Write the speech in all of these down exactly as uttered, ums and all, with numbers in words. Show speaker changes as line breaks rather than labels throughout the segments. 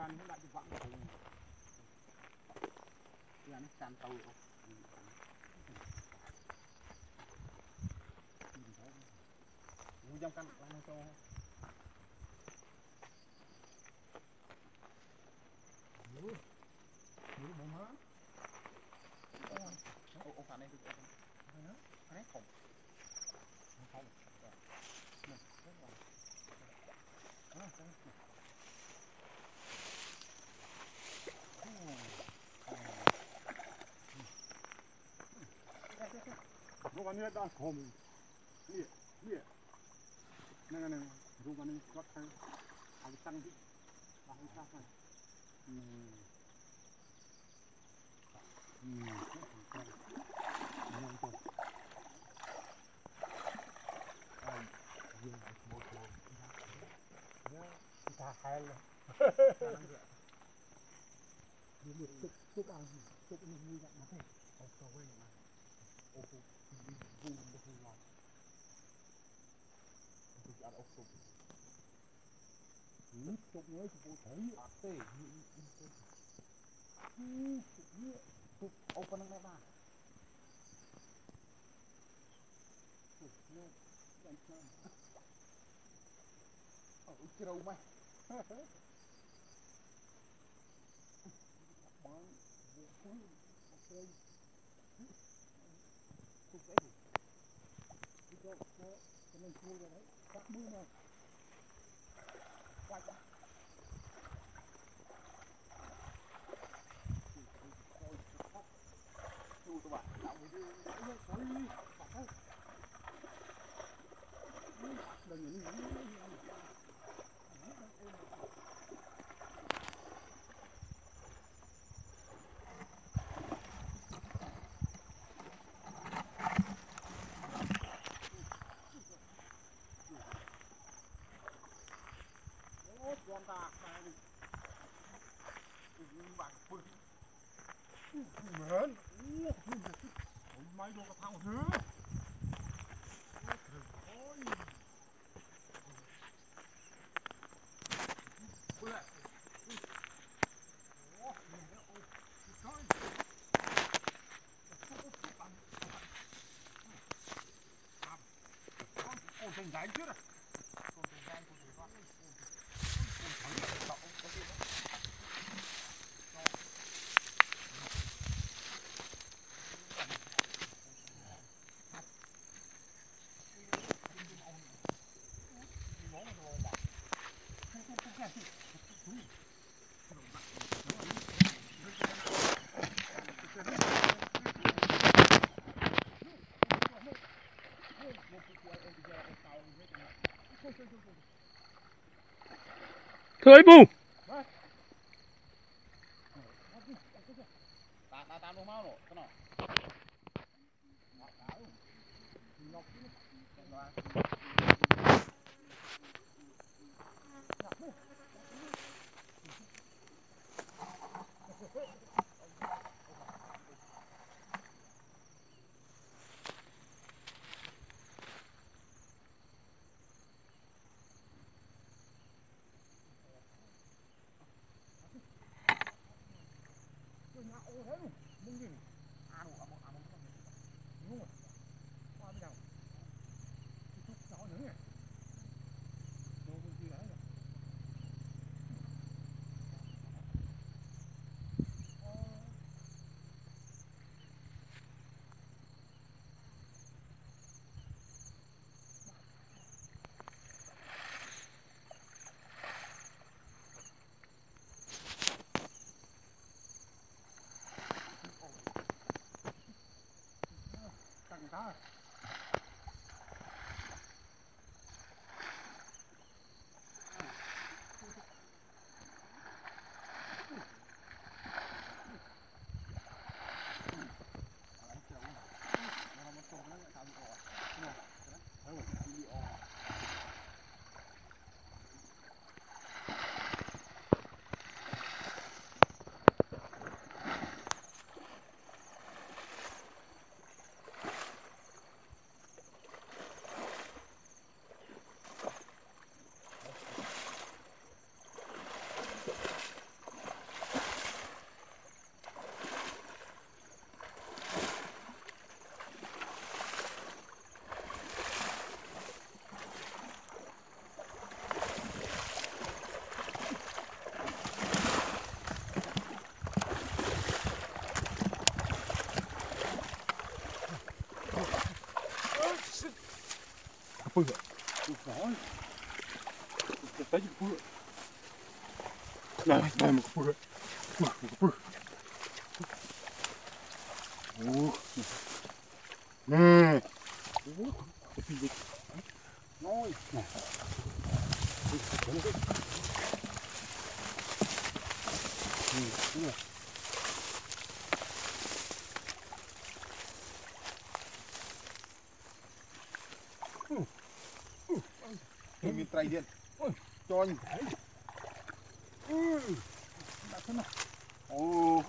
gan nó đặt cho vắng rồi. Gan nó san tàu rồi. Mua trong căn nó cho. Lúa. Lúa bông hả? Ô ô phản này được không? Hả? Phản này không. Không không. Này, rất là. À, sao? Nó còn như đang khom. Nè, nè. Này này, rung vào đây quát thay. Hàng tăng đi. Và hàng khác này. Ừm. Ừm, rất là tăng. Ngon quá. À, dương lại một một. Nhớ, ta hai rồi. Đi được chút chút ăn gì, chút ăn vui vậy mà thế. Ô tô quên mà. Ô tô đi vui được vui lòng. Ô tô ăn ô tô. Nước chút nữa thì cô thấy à tê như như cô. Ừm, chút nữa. Chút ô con này ba. Chút nữa. Anh chơi. Ở cái đâu mày. Bán vô phun ok. Chút đấy. Chút đó có cái này cua rồi đấy. Các bữa nào. Quay ra. Chú các bạn, làm một điều đấy nhé, thôi đi, bạn ơi. Đừng nhìn nhìn nhìn nhìn. Ôi, con ta này đi. Đừng bạn phun. Mến. Ôi, mấy đồ cái thằng thứ. Ôi. Ôi lại. Ôi, nhìn đó, ôi. Trời. Ôi, thành đánh chứ à. Con thành đánh của thầy con. Ôi, thấy là cậu có gì đó.
Thôi bu.
Ta ta ta nó mau rồi, cái nào? Đó. Pui rồi. Rồi. Tới pui. Này, này một pui. Pui, pui. Ồ. Nè. Nói. Nè. Miền Tây điện, cho anh thấy, đã thế nào, ồ,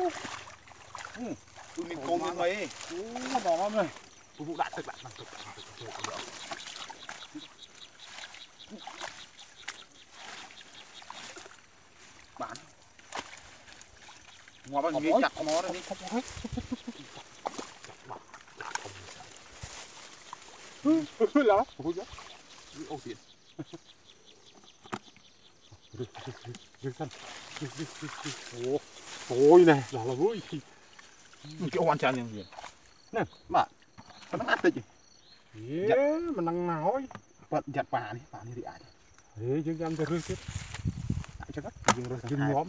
tụi mình cồn đến mấy, ồ, đỏ lắm này, vụ đạn thực đạn thực đạn bán, ngoài bao nhiêu chặt nó đây đi, lá, ôi giời, ô tiền. Ồ, ôi này, là là vui. Cái hoàn toàn như vậy. Nè, bạn, nó ăn được gì? Ê, mình đang nói. Bạn giặt bà đi, bà đi đi ai? Ê, chứ em cho rơi chết. Ai cho cắt, dừng rồi, dừng nhóm.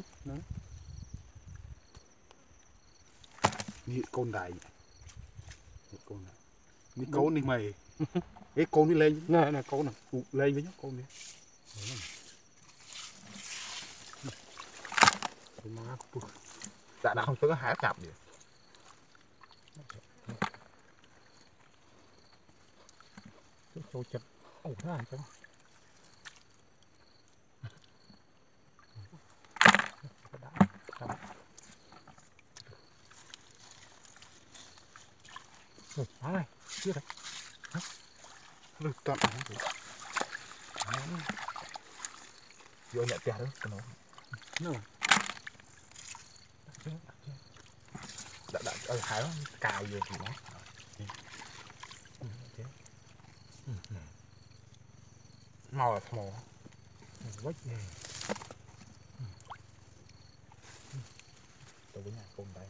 Nhị côn đài. Nhị côn này. Nhị côn đi mày. Ê, côn đi lên. Nè, nè, côn này. Lên với nhá, côn đi. Dạ đã không có hái chạm gì. Chỗ chật. Ồ thế này chứ. Rồi, phá này, chưa đấy. Lực tận. Vô nhận tiền đó, cái nó. Nó. Đã đã ở hái cào vô thì nó. Màu là màu. Quách nè. Tôi với nhà côn đây.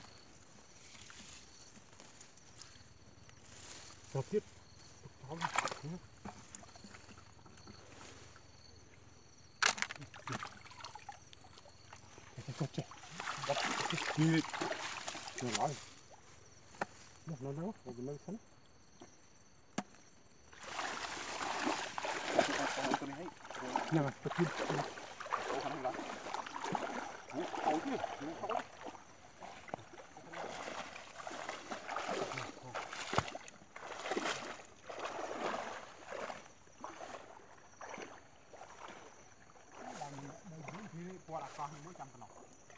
Cho tiếp. Cho trẻ. Bắt đi. Nó nói. Nó nó nó, nó nó sẵn. Nè mà, tôi kiếm. Ủa không được. Ủa, ủa chứ, ủa không có. Qua là con mới trăm con.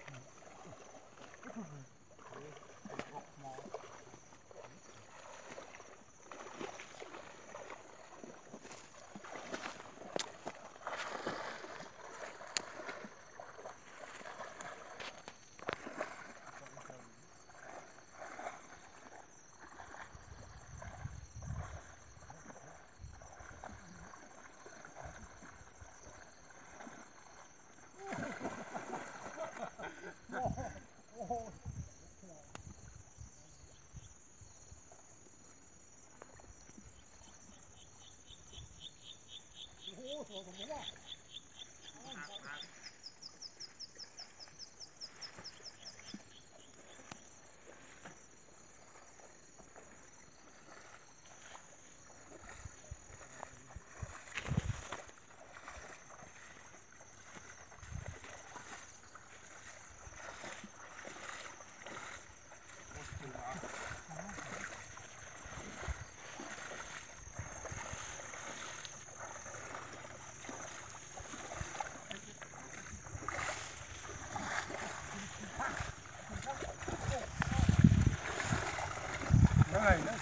Này đấy.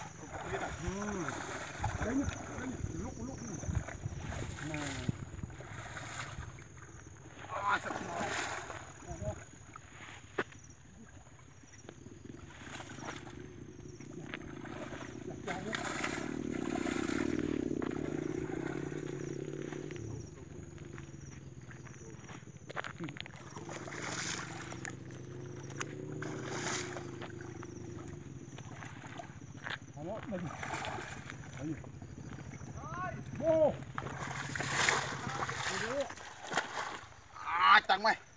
Đấy nhá, lúc lúc này. À, sạch rồi. Đó, đây. Mô. À, chẳng mày.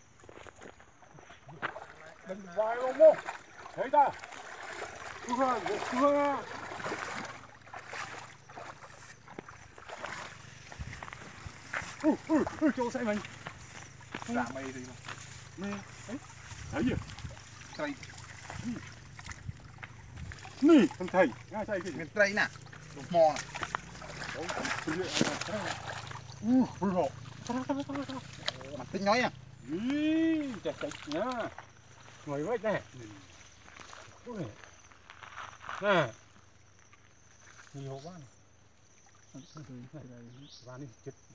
Đừng vai luôn mô. Thấy ta. Cưa ra, cưa ra. Ui, ui, ui, chỗ xe mình. Dạ mày thì mà. Mày, ấy, thấy gì? Cây. Nì, con thầy, ngay thầy kìa.
Cây nè, mò nè.
Ui, ui hộ.
Mặt tính nói à?
Ý, chạch chạch nhá. Ngồi với nè. Nè. Nhiều quá này. Vào đi, chết.